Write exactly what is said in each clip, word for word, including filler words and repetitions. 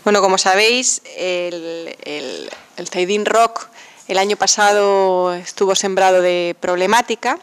Bueno, como sabéis, el, el, el Zaidín Rock el año pasado estuvo sembrado de problemática.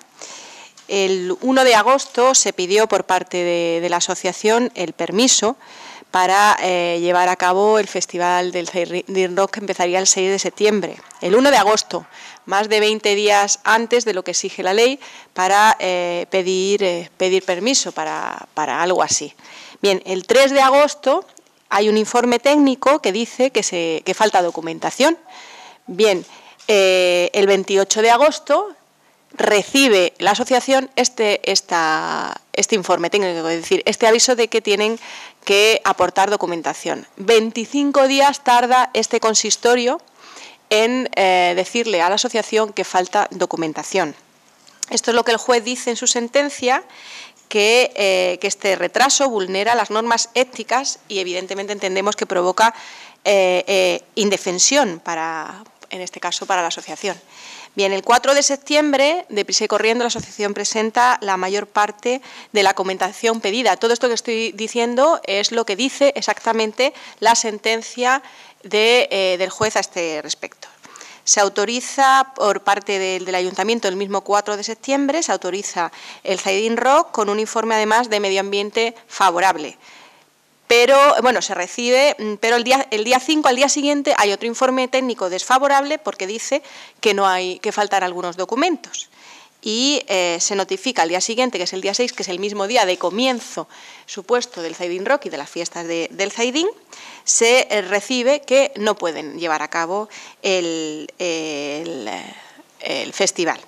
El uno de agosto se pidió por parte de, de la asociación el permiso para eh, llevar a cabo el Festival del Zaidín Rock, que empezaría el seis de septiembre. El uno de agosto, más de veinte días antes de lo que exige la ley para eh, pedir, eh, pedir permiso para, para algo así. Bien, el tres de agosto hay un informe técnico que dice que, se, que falta documentación. Bien, eh, el veintiocho de agosto recibe la asociación este, esta, este informe técnico, es decir, este aviso de que tienen que aportar documentación. veinticinco días tarda este consistorio en eh, decirle a la asociación que falta documentación. Esto es lo que el juez dice en su sentencia, que, eh, que este retraso vulnera las normas éticas y evidentemente entendemos que provoca eh, eh, indefensión, para, en este caso para la asociación. Bien, el cuatro de septiembre, deprisa y corriendo, la asociación presenta la mayor parte de la documentación pedida. Todo esto que estoy diciendo es lo que dice exactamente la sentencia de, eh, del juez a este respecto. Se autoriza por parte del, del Ayuntamiento el mismo cuatro de septiembre, se autoriza el Zaidín Rock con un informe además de medio ambiente favorable. Pero, bueno, se recibe, pero el día, el día cinco, al día siguiente, hay otro informe técnico desfavorable porque dice que, no hay, que faltan algunos documentos. Y eh, se notifica al día siguiente, que es el día seis, que es el mismo día de comienzo supuesto del Zaidín Rock y de las fiestas de, del Zaidín, se eh, recibe que no pueden llevar a cabo el, el, el festival.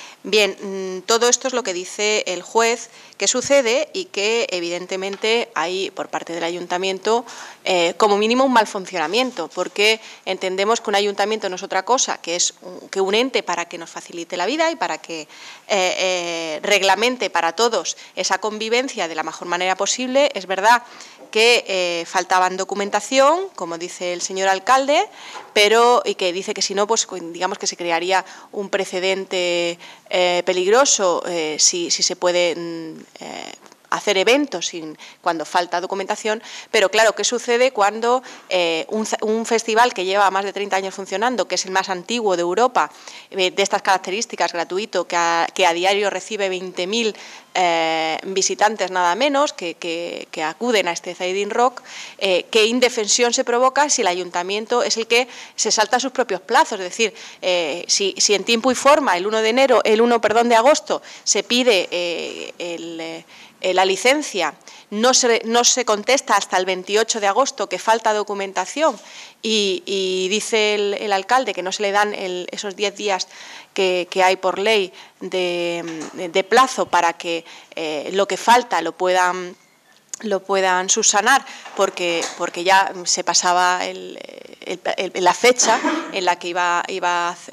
Bien, todo esto es lo que dice el juez que sucede y que evidentemente hay por parte del ayuntamiento eh, como mínimo un mal funcionamiento, porque entendemos que un ayuntamiento no es otra cosa que es un, que un ente para que nos facilite la vida y para que eh, eh, reglamente para todos esa convivencia de la mejor manera posible. Es verdad que eh, faltaban documentación, como dice el señor alcalde, pero y que dice que si no, pues digamos que se crearía un precedente eh, peligroso eh, si, si se puede eh, hacer eventos sin, cuando falta documentación, pero claro, ¿qué sucede cuando eh, un, un festival que lleva más de treinta años funcionando, que es el más antiguo de Europa, eh, de estas características, gratuito, que a, que a diario recibe veinte mil eh, visitantes nada menos, que, que, que acuden a este Zaidín Rock, eh, qué indefensión se provoca si el ayuntamiento es el que se salta sus propios plazos? Es decir, eh, si, si en tiempo y forma, el uno de enero, el uno, perdón, de agosto, se pide eh, el... Eh, la licencia, no se, no se contesta hasta el veintiocho de agosto que falta documentación y, y dice el, el alcalde que no se le dan el, esos diez días que, que hay por ley de, de plazo para que eh, lo que falta lo puedan lo puedan subsanar porque, porque ya se pasaba el, el, el, la fecha en la que iba, iba a,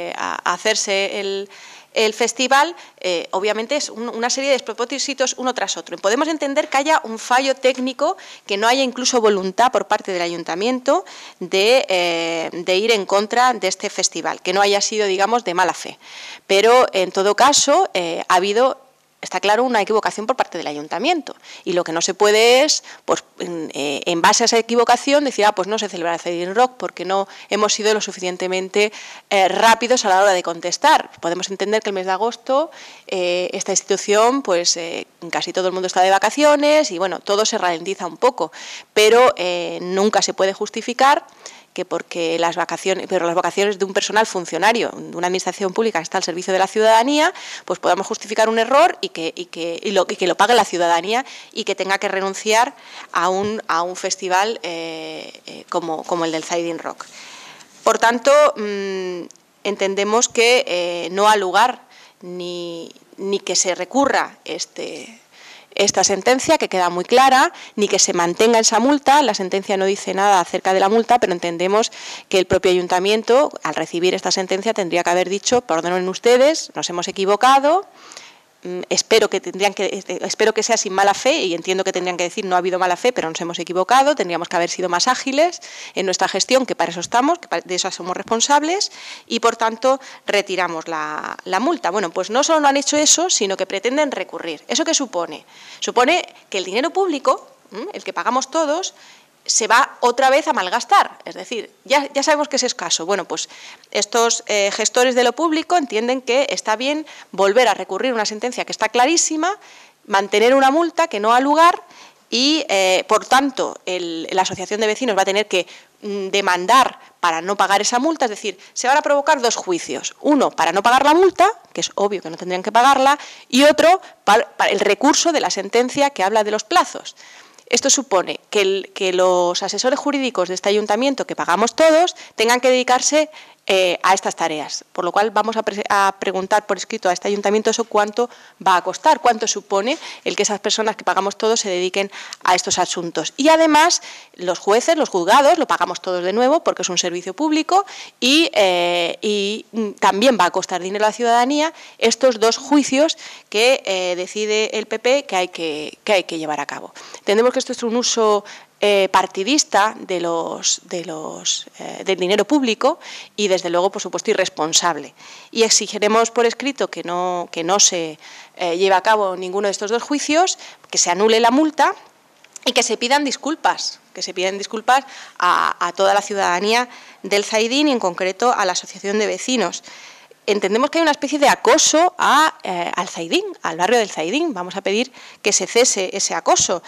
a hacerse el El festival, eh, obviamente, es un, una serie de despropósitos uno tras otro. Podemos entender que haya un fallo técnico, que no haya incluso voluntad por parte del ayuntamiento de, eh, de ir en contra de este festival, que no haya sido, digamos, de mala fe. Pero, en todo caso, eh, ha habido... Está claro una equivocación por parte del ayuntamiento y lo que no se puede es, pues, en, eh, en base a esa equivocación, decir, ah, pues no se celebra el Zaidín Rock porque no hemos sido lo suficientemente eh, rápidos a la hora de contestar. Podemos entender que el mes de agosto eh, esta institución, pues eh, casi todo el mundo está de vacaciones y bueno, todo se ralentiza un poco, pero eh, nunca se puede justificar que porque las vacaciones, pero las vacaciones de un personal funcionario de una administración pública que está al servicio de la ciudadanía, pues podamos justificar un error y que, y que, y lo, y que lo pague la ciudadanía y que tenga que renunciar a un, a un festival eh, eh, como, como el del Zaidín Rock. Por tanto, mmm, entendemos que eh, no ha lugar ni, ni que se recurra este esta sentencia, que queda muy clara, ni que se mantenga esa multa. La sentencia no dice nada acerca de la multa, pero entendemos que el propio ayuntamiento, al recibir esta sentencia, tendría que haber dicho, perdonen ustedes, nos hemos equivocado, espero que tendrían que espero que sea sin mala fe y entiendo que tendrían que decir no ha habido mala fe, pero nos hemos equivocado, tendríamos que haber sido más ágiles en nuestra gestión, que para eso estamos, que de eso somos responsables y por tanto retiramos la, la multa. Bueno, pues no solo no han hecho eso, sino que pretenden recurrir. ¿Eso qué supone? Supone que el dinero público, el que pagamos todos, se va otra vez a malgastar. Es decir, ya, ya sabemos que es escaso. Bueno, pues estos eh, gestores de lo público entienden que está bien volver a recurrir a una sentencia que está clarísima, mantener una multa que no ha lugar y, eh, por tanto, el, la asociación de vecinos va a tener que mm, demandar para no pagar esa multa. Es decir, se van a provocar dos juicios. Uno, para no pagar la multa, que es obvio que no tendrían que pagarla, y otro, para, para el recurso de la sentencia que habla de los plazos. Esto supone que, el, que los asesores jurídicos de este ayuntamiento, que pagamos todos, tengan que dedicarse eh, a estas tareas. Por lo cual vamos a, pre a preguntar por escrito a este ayuntamiento eso cuánto va a costar, cuánto supone el que esas personas que pagamos todos se dediquen a estos asuntos. Y además los jueces, los juzgados, lo pagamos todos de nuevo porque es un servicio público y, eh, y también va a costar dinero a la ciudadanía estos dos juicios que eh, decide el P P que hay que, que hay que llevar a cabo. Entendemos que esto es un uso eh, partidista de los, de los, eh, del dinero público y, desde luego, por supuesto, irresponsable. Y exigiremos por escrito que no, que no se eh, lleve a cabo ninguno de estos dos juicios, que se anule la multa y que se pidan disculpas, que se pidan disculpas a, a toda la ciudadanía del Zaidín y, en concreto, a la asociación de vecinos. Entendemos que hay una especie de acoso a, eh, al Zaidín, al barrio del Zaidín. Vamos a pedir que se cese ese acoso.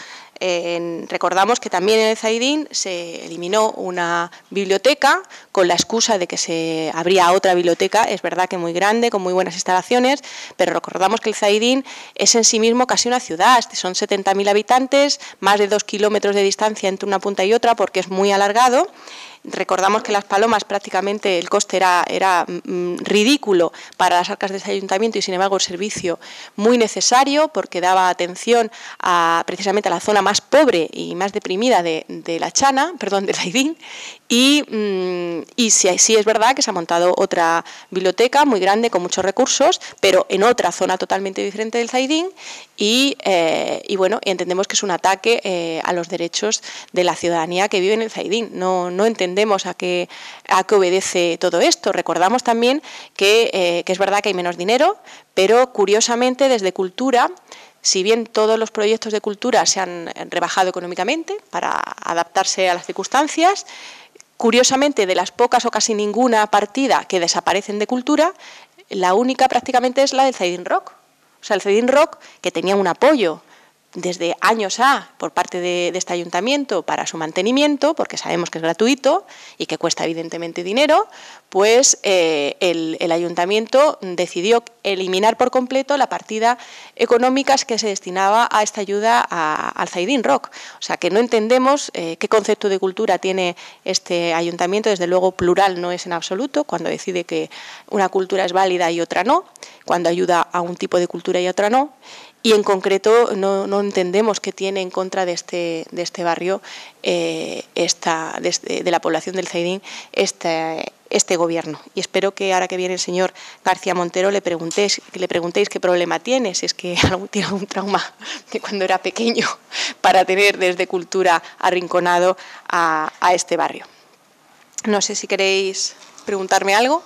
Eh, recordamos que también en el Zaidín se eliminó una biblioteca con la excusa de que se abría otra biblioteca, es verdad que muy grande, con muy buenas instalaciones, pero recordamos que el Zaidín es en sí mismo casi una ciudad, son setenta mil habitantes, más de dos kilómetros de distancia entre una punta y otra porque es muy alargado. Recordamos que Las Palomas prácticamente el coste era, era mm, ridículo para las arcas de ese ayuntamiento y, sin embargo, el servicio muy necesario porque daba atención a, precisamente a la zona más pobre y más deprimida de, de la Chana, perdón, del Zaidín. Y, mm, y sí, sí es verdad que se ha montado otra biblioteca muy grande con muchos recursos, pero en otra zona totalmente diferente del Zaidín y, eh, y bueno, entendemos que es un ataque eh, a los derechos de la ciudadanía que vive en el Zaidín. No, no entendemos a qué, a qué obedece todo esto. Recordamos también que, eh, que es verdad que hay menos dinero, pero curiosamente desde Cultura, si bien todos los proyectos de cultura se han rebajado económicamente para adaptarse a las circunstancias, curiosamente, de las pocas o casi ninguna partida que desaparecen de Cultura, la única prácticamente es la del Zaidín Rock. O sea, el Zaidín Rock, que tenía un apoyo desde años A por parte de, de este ayuntamiento para su mantenimiento, porque sabemos que es gratuito y que cuesta evidentemente dinero, pues eh, el, el ayuntamiento decidió eliminar por completo la partida económica que se destinaba a esta ayuda a, al Zaidín Rock. O sea, que no entendemos eh, qué concepto de cultura tiene este ayuntamiento. Desde luego, plural no es en absoluto, cuando decide que una cultura es válida y otra no, cuando ayuda a un tipo de cultura y otra no. Y en concreto no, no entendemos qué tiene en contra de este, de este barrio, eh, esta, de, este, de la población del Zaidín, este, este gobierno. Y espero que ahora que viene el señor García Montero le preguntéis, le preguntéis qué problema tiene, si es que tiene algún trauma de cuando era pequeño para tener desde Cultura arrinconado a, a este barrio. No sé si queréis preguntarme algo.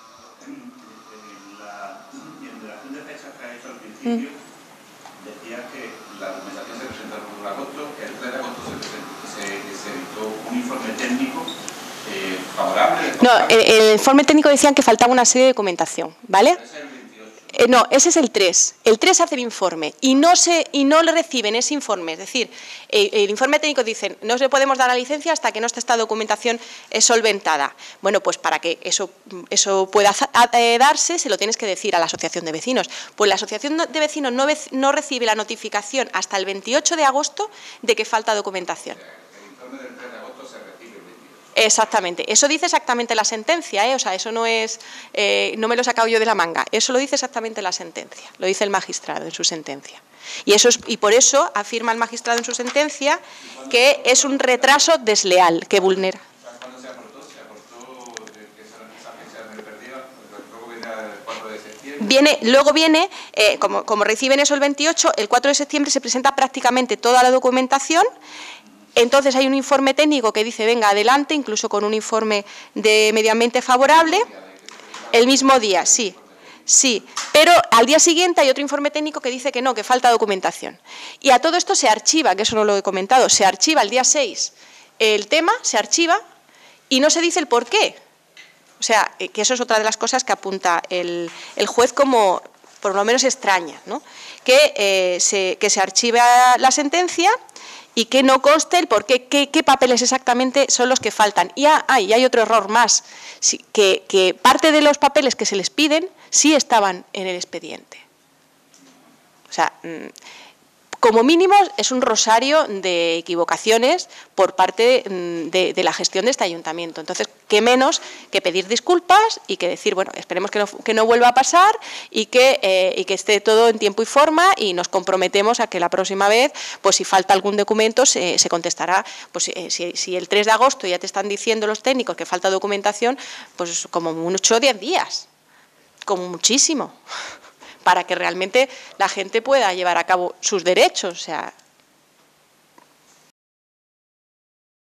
En la indemnización de fecha que ha hecho al principio, mm. decía que la documentación se presentó el uno de agosto, el tres de agosto se, se, se editó un informe técnico eh, favorable. No, el, el informe técnico decían que faltaba una serie de documentación, ¿vale? Ese es el veintiocho. Eh, no, ese es el tres. El tres hace el informe y no se y no le reciben ese informe. Es decir, el, el informe técnico dice no se podemos dar la licencia hasta que no esté esta documentación eh, solventada. Bueno, pues para que eso, eso pueda eh, darse, se lo tienes que decir a la asociación de vecinos. Pues la asociación de vecinos no, no recibe la notificación hasta el veintiocho de agosto de que falta documentación. El informe del tres de agosto se recibe el veintiocho. Exactamente, eso dice exactamente la sentencia, ¿eh? O sea, eso no es, eh, no me lo he sacado yo de la manga, eso lo dice exactamente la sentencia, lo dice el magistrado en su sentencia. Y, eso es, y por eso afirma el magistrado en su sentencia que es un retraso desleal, que vulnera. ¿Cuándo se aportó? ¿Se aportó que esa fecha me perdía? Luego viene el cuatro de septiembre. Viene, luego viene, eh, como, como reciben eso el veintiocho, el cuatro de septiembre se presenta prácticamente toda la documentación. Entonces hay un informe técnico que dice venga adelante, incluso con un informe de medio ambiente favorable, el mismo día, sí, sí, pero al día siguiente hay otro informe técnico que dice que no, que falta documentación. Y a todo esto se archiva, que eso no lo he comentado, se archiva el día seis el tema se archiva y no se dice el por qué. O sea, que eso es otra de las cosas que apunta el, el juez como, por lo menos, extraña, ¿no? Que, eh, se, que se archiva la sentencia y que no conste el por qué, qué, qué papeles exactamente son los que faltan. Y ah, ah, y hay otro error más, sí, que, que parte de los papeles que se les piden sí estaban en el expediente. O sea, como mínimo es un rosario de equivocaciones por parte de, de la gestión de este ayuntamiento. Entonces, qué menos que pedir disculpas y que decir, bueno, esperemos que no, que no vuelva a pasar y que, eh, y que esté todo en tiempo y forma, y nos comprometemos a que la próxima vez, pues si falta algún documento, se, se contestará. Pues eh, si, si el tres de agosto ya te están diciendo los técnicos que falta documentación, pues como mucho diez días, como muchísimo, para que realmente la gente pueda llevar a cabo sus derechos. O sea,